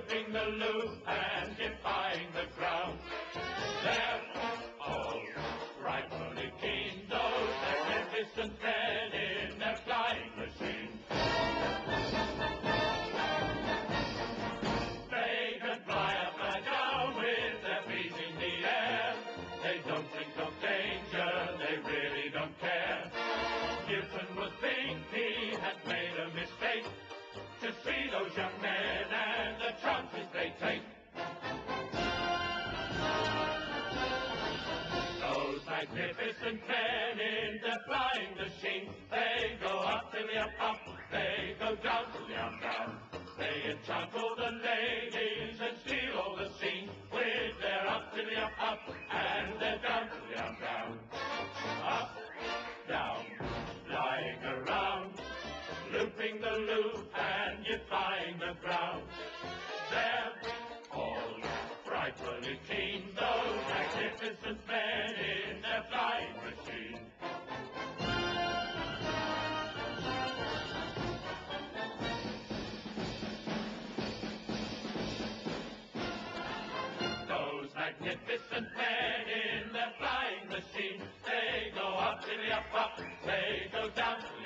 looping the loop and defying the ground. They're all frightfully keen, those magnificent men in their flying machines. They can fly up and down with their feet in the air. They don't think of danger, they really don't care. Newton would think he had made a mistake to see those young men and the chances they take. Those magnificent men in their flying machines, they go up to the up, they go down to the down. They enchant all the ladies and steal all the scenes with their up to the up, and their down to the down. Up, down, flying around, looping the loop and defying the ground. They're all frightfully keen, those magnificent men in their flying machine. Those magnificent men in their flying machine, they go up to the up, they go down to